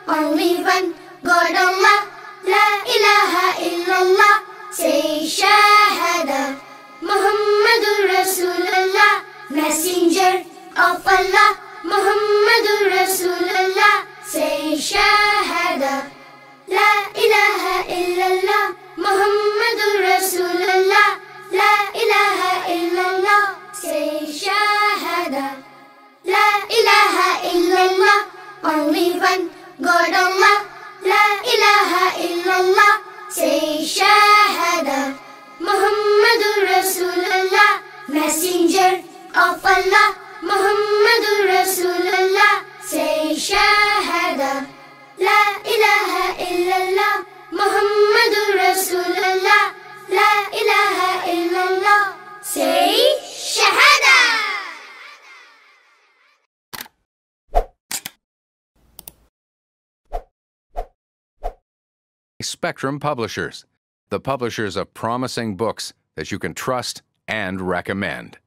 only one God Allah, La ilaha illallah. Say Shahada, Muhammadur Rasulullah, Messenger of Allah, Muhammadur Rasulullah. Say Shahada, La ilaha illallah, Muhammadur Rasulullah, La ilaha illallah. Say Shahada, La ilaha illallah, only one God Allah, La ilaha illallah. Say Shahada, Muhammadur Rasulullah, Messenger of Allah, Muhammadur Rasulullah. Say Shahada, La ilaha illallah, Muhammadur Rasulullah, La ilaha illallah. Say Shahada. Spectrum Publishers, the publishers of promising books that you can trust and recommend.